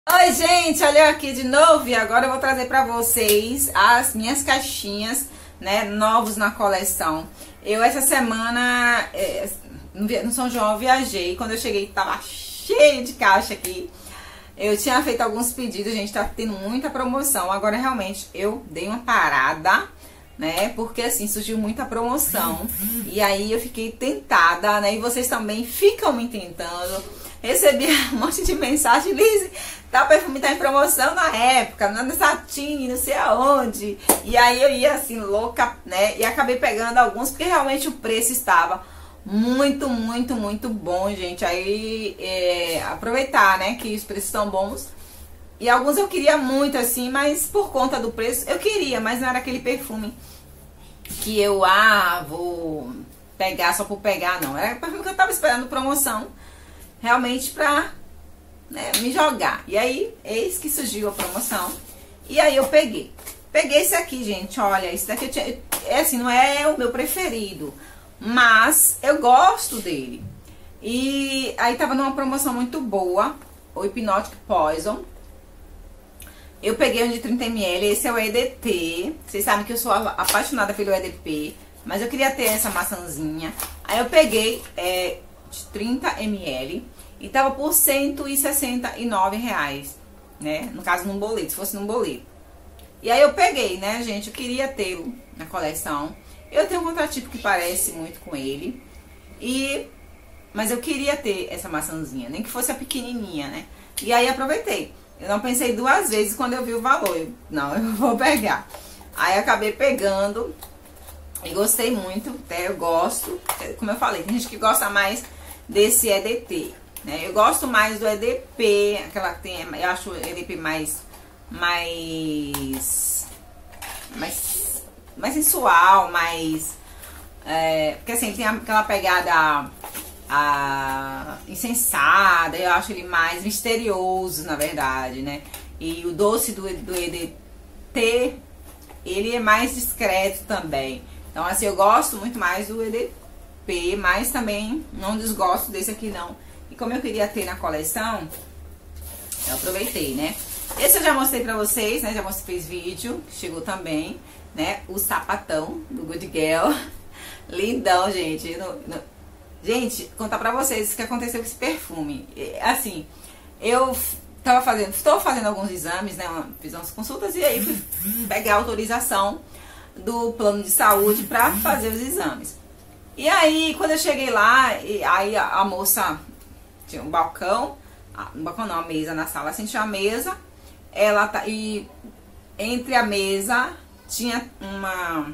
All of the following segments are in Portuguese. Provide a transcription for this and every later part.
Oi, gente, olha eu aqui de novo e agora eu vou trazer pra vocês as minhas caixinhas, né, novos na coleção. Eu essa semana, no São João eu viajei, quando eu cheguei tava cheio de caixa aqui. Eu tinha feito alguns pedidos, gente, tá tendo muita promoção. Agora realmente eu dei uma parada, né, porque assim, surgiu muita promoção. E aí eu fiquei tentada, né, e vocês também ficam me tentando. Recebi um monte de mensagem, Liz, tal perfume tá em promoção na época, na Satine, não sei aonde. E aí eu ia assim, louca, né, e acabei pegando alguns, porque realmente o preço estava muito bom, gente. Aí aproveitar, né, que os preços são bons. E alguns eu queria muito assim, mas por conta do preço eu queria, mas não era aquele perfume que eu vou pegar só por pegar, não. Era perfume que eu tava esperando promoção, realmente pra, né, me jogar. E aí, eis que surgiu a promoção. E aí eu peguei. Peguei esse aqui, gente, olha, esse daqui eu tinha, assim, não é o meu preferido, mas eu gosto dele. E aí tava numa promoção muito boa, o Hypnotic Poison. Eu peguei um de 30 ml, esse é o EDP. Vocês sabem que eu sou apaixonada pelo EDP, mas eu queria ter essa maçãzinha. Aí eu peguei de 30 ml e tava por R$169, né? No caso, num boleto, se fosse num boleto. E aí eu peguei, né, gente? Eu queria tê-lo na coleção. Eu tenho um contratipo que parece muito com ele. Mas eu queria ter essa maçãzinha, nem que fosse a pequenininha, né? E aí aproveitei. Eu não pensei duas vezes quando eu vi o valor. Eu vou pegar. Aí acabei pegando e gostei muito, até eu gosto. Como eu falei, tem gente que gosta mais desse EDT, né? Eu gosto mais do EDP, aquela que tem, eu acho o EDP mais sensual, porque assim, tem aquela pegada insensada, eu acho ele mais misterioso, na verdade, né? E o doce do EDT, ele é mais discreto também. Então, assim, eu gosto muito mais do EDP, mas também não desgosto desse aqui, não. E como eu queria ter na coleção, eu aproveitei, né? Esse eu já mostrei pra vocês, né? Já mostrei, fiz vídeo, chegou também, né? O sapatão do Good Girl. Lindão, gente. Gente, contar pra vocês o que aconteceu com esse perfume. Assim, eu estou fazendo alguns exames, né? Fiz umas consultas e aí fui pegar a autorização do plano de saúde pra fazer os exames. E aí, quando eu cheguei lá, aí a moça tinha um balcão, não, a mesa na sala, assim, tinha a mesa, e entre a mesa tinha um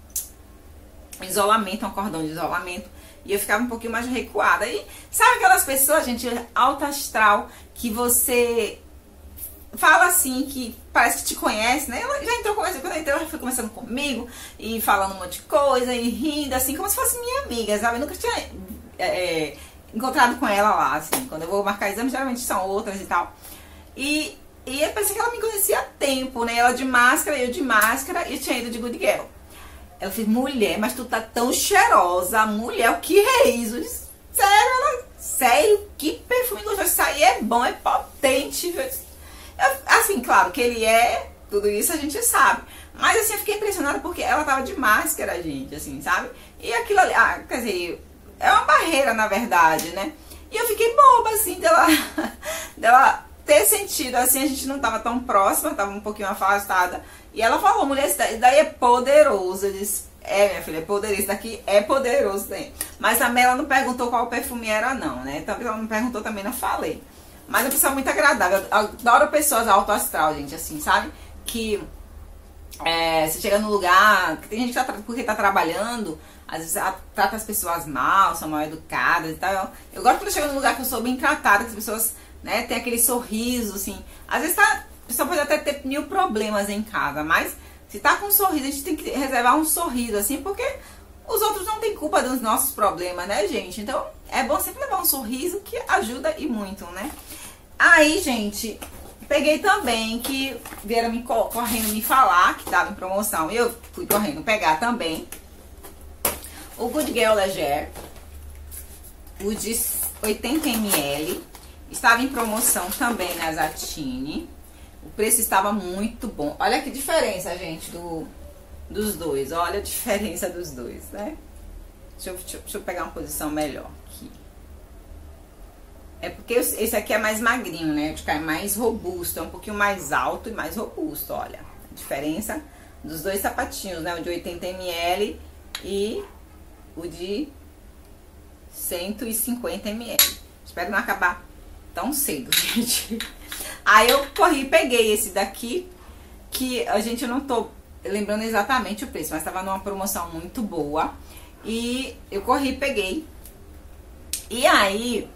cordão de isolamento, e eu ficava um pouquinho mais recuada. E sabe aquelas pessoas, gente, alta astral, que você fala assim, que parece que te conhece, né? Ela já entrou conversando, quando eu entrei, ela foi conversando comigo e falando um monte de coisa e rindo, assim, como se fosse minha amiga, sabe? Eu nunca tinha encontrado com ela lá, assim. Quando eu vou marcar exame, geralmente são outras e tal. E parece que ela me conhecia há tempo, né? Ela de máscara, eu de máscara, e tinha ido de Good Girl. Ela fez, mulher, mas tu tá tão cheirosa, mulher, o que é isso? Sério, que perfume gostoso, isso aí é bom, é potente, assim, claro que ele tudo isso a gente sabe. Mas assim, eu fiquei impressionada porque ela tava de máscara, gente, assim, sabe? E aquilo ali, quer dizer, é uma barreira, na verdade, né? E eu fiquei boba, assim, dela ter sentido, assim, a gente não tava tão próxima, tava um pouquinho afastada. E ela falou, mulher, isso daí é poderoso. Eu disse, minha filha, é poderoso, isso daqui é poderoso, né? Mas também ela não perguntou qual perfume era, não, né? Então ela não perguntou, também não falei. Mas é uma pessoa muito agradável. Eu adoro pessoas alto astral, gente, assim, sabe? Que você chega no lugar, que tem gente que porque tá trabalhando, às vezes trata as pessoas mal, são mal educadas e tal. Eu gosto quando eu chego num lugar que eu sou bem tratada, que as pessoas, né, tem aquele sorriso, assim. Às vezes a pessoa pode até ter mil problemas em casa, mas se tá com um sorriso, a gente tem que reservar um sorriso, assim, porque os outros não têm culpa dos nossos problemas, né, gente? Então, é bom sempre levar um sorriso, que ajuda e muito, né? Aí, gente, peguei também, que vieram correndo me falar que tava em promoção. Eu fui correndo pegar também o Good Girl Leger, o de 80 ml. Estava em promoção também na Zatini. O preço estava muito bom. Olha que diferença, gente, dos dois. Olha a diferença dos dois, né? Deixa eu pegar uma posição melhor aqui. É porque esse aqui é mais magrinho, né? É mais robusto, é um pouquinho mais alto e mais robusto, olha. A diferença dos dois sapatinhos, né? O de 80 ml e o de 150 ml. Espero não acabar tão cedo, gente. Aí eu corri e peguei esse daqui, que a gente, eu não tô lembrando exatamente o preço, mas tava numa promoção muito boa. E eu corri e peguei. E aí,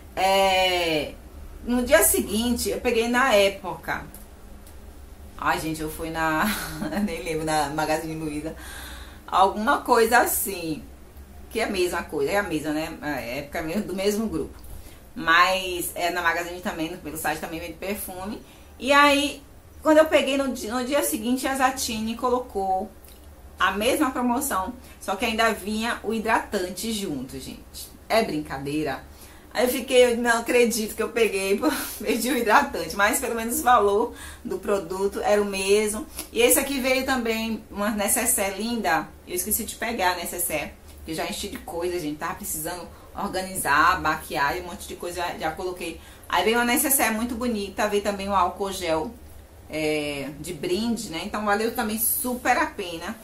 no dia seguinte, eu peguei na época. Ai, gente, eu fui na... nem lembro, na Magazine Luiza. Alguma coisa assim. Que é a mesma coisa, é a mesma, né? É época mesmo, do mesmo grupo. Mas é na Magazine também, pelo site também vende perfume. E aí, quando eu peguei no dia seguinte, a Zatini colocou a mesma promoção, só que ainda vinha o hidratante junto, gente. É brincadeira? Aí eu fiquei, não acredito que eu peguei, perdi o hidratante, mas pelo menos o valor do produto era o mesmo. E esse aqui veio também uma necessaire linda, eu esqueci de pegar a necessaire, porque eu já enchi de coisa, gente, tava precisando organizar, maquiagem, um monte de coisa já coloquei. Aí veio uma necessaire muito bonita, veio também um álcool gel de brinde, né? Então valeu também super a pena.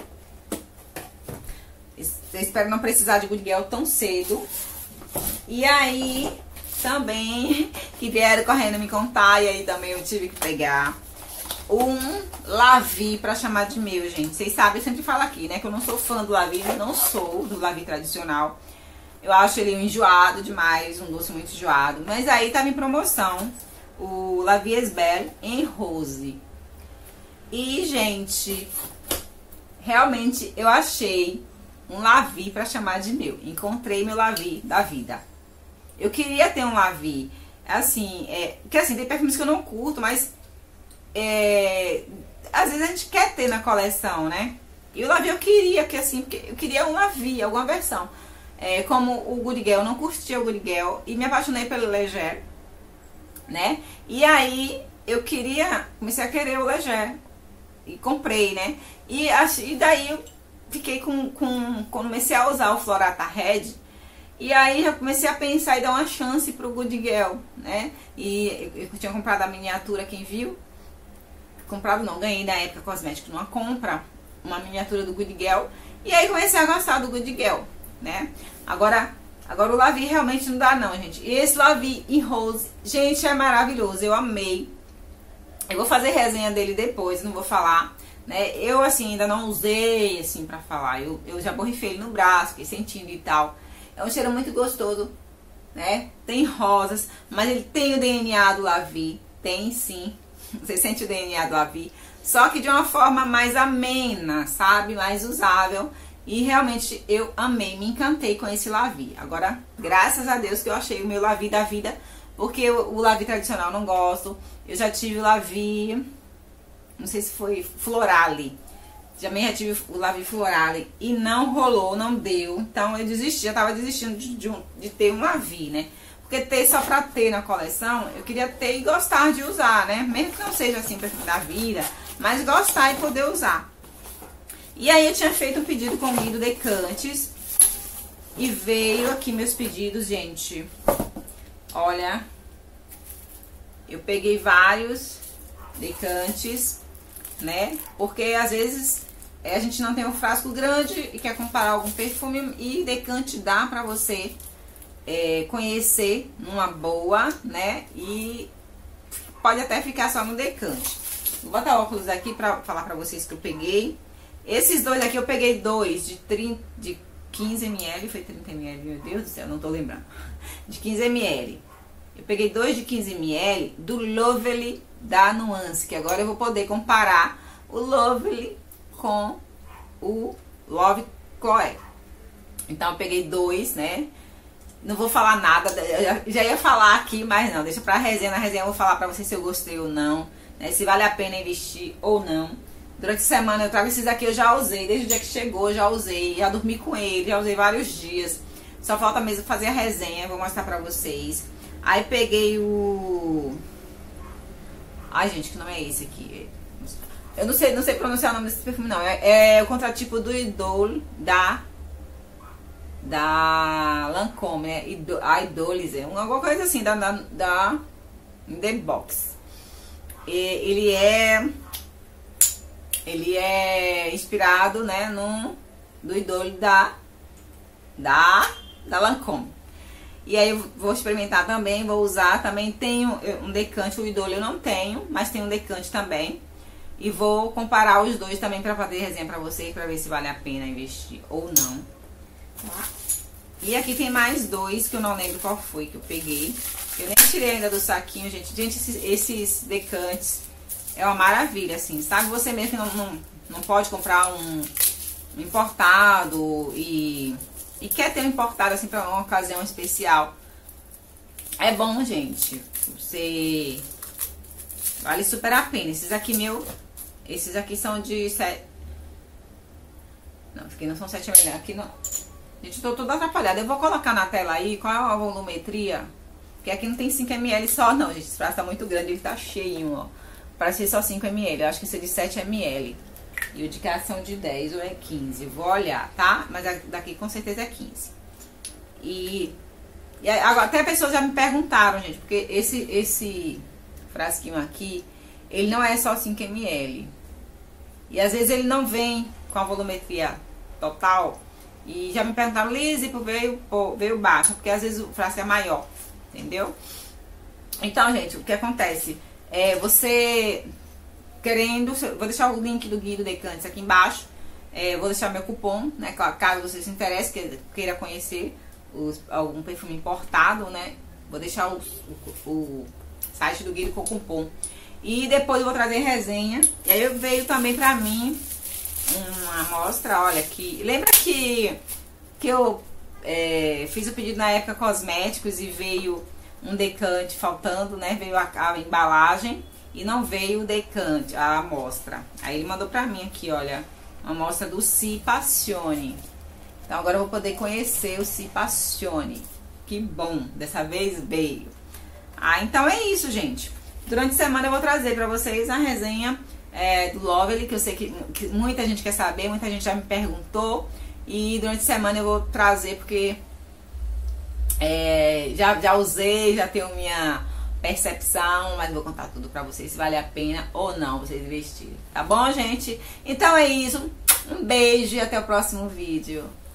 Eu espero não precisar de Good Girl tão cedo. E aí, também, que vieram correndo me contar, e aí também eu tive que pegar um Lavi pra chamar de meu, gente. Vocês sabem, eu sempre falo aqui, né, que eu não sou fã do Lavi, eu não sou do Lavi tradicional. Eu acho ele enjoado demais, um doce muito enjoado. Mas aí tava em promoção o Lavi Esbel em rose. E, gente, realmente eu achei um Lavi pra chamar de meu. Encontrei meu Lavi da vida. Eu queria ter um Lavi, assim, porque assim, tem perfumes que eu não curto, mas às vezes a gente quer ter na coleção, né? E o Lavi eu queria, porque eu queria um Lavi, alguma versão. Como o Good Girl, eu não curtia o Good Girl e me apaixonei pelo Leger, né? E aí eu comecei a querer o Leger e comprei, né? E daí eu fiquei comecei a usar o Florata Red, e aí já comecei a pensar e dar uma chance pro Good Girl, né? E eu tinha comprado a miniatura, quem viu? Comprado não, ganhei na época cosmético numa compra, uma miniatura do Good Girl, e aí comecei a gostar do Good Girl, né? Agora o Lavi realmente não dá não, gente. E esse Lavi em rose, gente, é maravilhoso, eu amei. Eu vou fazer resenha dele depois, não vou falar, né? Eu, assim, ainda não usei, assim, pra falar. Eu já borrifei ele no braço, fiquei sentindo e tal. É um cheiro muito gostoso, né? Tem rosas, mas ele tem o DNA do Lavi. Tem, sim. Você sente o DNA do Lavi. Só que de uma forma mais amena, sabe? Mais usável. E realmente eu amei, me encantei com esse Lavi. Agora, graças a Deus que eu achei o meu Lavi da vida, porque o Lavi tradicional eu não gosto. Eu já tive o Lavi, não sei se foi Florale. Também já tive o Lavi Florale e não rolou, não deu. Então eu desisti, já tava desistindo de ter um Lavi, né? Porque ter só pra ter na coleção, eu queria ter e gostar de usar, né? Mesmo que não seja assim perfume da vida, mas gostar e poder usar. E aí eu tinha feito um pedido comigo, Decantes, e veio aqui meus pedidos, gente. Olha, eu peguei vários Decantes, né? Porque às vezes a gente não tem um frasco grande e quer comparar algum perfume, e Decante dá pra você conhecer numa boa, né? E pode até ficar só no Decante. Vou botar o óculos aqui pra falar pra vocês que eu peguei. Esses dois aqui eu peguei dois de 15 ml, foi 30 ml, meu Deus do céu, não tô lembrando. De 15 ml. Eu peguei dois de 15 ml do Lovely da Nuance, que agora eu vou poder comparar o Lovely com o Love Chloé. Então eu peguei dois, né? Não vou falar nada, eu já ia falar aqui, mas não, deixa pra resenha. Na resenha eu vou falar pra vocês se eu gostei ou não, né? Se vale a pena investir ou não. Durante a semana eu trago esses aqui, eu já usei, desde o dia que chegou eu já usei, já dormi com ele, já usei vários dias. Só falta mesmo fazer a resenha, vou mostrar pra vocês. Aí peguei o... Ai, gente, que nome é esse aqui? Eu não sei pronunciar o nome desse perfume, não. É o contratipo do Idol da Lancôme, né? Idolize, alguma coisa assim, da The Box. Ele é inspirado, né, do Idol da Lancôme. E aí eu vou experimentar também, vou usar. Também tenho um decante, o Idol eu não tenho, mas tem um decante também. E vou comparar os dois também para fazer resenha para vocês, para ver se vale a pena investir ou não. E aqui tem mais dois que eu não lembro qual foi que eu peguei. Eu nem tirei ainda do saquinho, gente. Gente, esses decantes é uma maravilha, assim. Sabe você mesmo que não pode comprar um importado e quer ter um importado, assim, pra uma ocasião especial. É bom, gente. Você... Vale super a pena. Esses aqui são de 7... Não, aqui não são 7 ml. Aqui não... Gente, tô toda atrapalhada. Eu vou colocar na tela aí qual é a volumetria. Porque aqui não tem 5 ml só, não, gente. Esse frasco tá muito grande, ele tá cheinho, ó. Parece ser só 5 ml. Eu acho que esse é de 7 ml. E o de cá são de 10 ou é 15. Vou olhar, tá? Mas daqui com certeza é 15. E agora, até pessoas já me perguntaram, gente. Porque esse frasquinho aqui, ele não é só 5 ml. E às vezes ele não vem com a volumetria total. E já me perguntaram, Lizzy, veio baixo, porque às vezes o frasco é maior, entendeu? Então, gente, o que acontece? Você querendo, vou deixar o link do Guia do Decantes aqui embaixo. Vou deixar meu cupom, né? Caso você se interesse, queira conhecer algum perfume importado, né? Vou deixar o site do Guia com o cupom. E depois eu vou trazer resenha. E aí veio também pra mim uma amostra, olha aqui. Lembra que eu fiz o pedido na época cosméticos e veio um decante faltando, né? Veio a embalagem e não veio o decante, a amostra. Aí ele mandou pra mim aqui, olha, uma amostra do Si Passione. Então agora eu vou poder conhecer o Si Passione. Que bom, dessa vez veio. Então é isso, gente. Durante a semana eu vou trazer pra vocês a resenha do Lovely, que eu sei que muita gente quer saber, muita gente já me perguntou. E durante a semana eu vou trazer porque já usei, já tenho minha percepção, mas vou contar tudo pra vocês se vale a pena ou não vocês investirem, tá bom, gente? Então é isso, um beijo e até o próximo vídeo.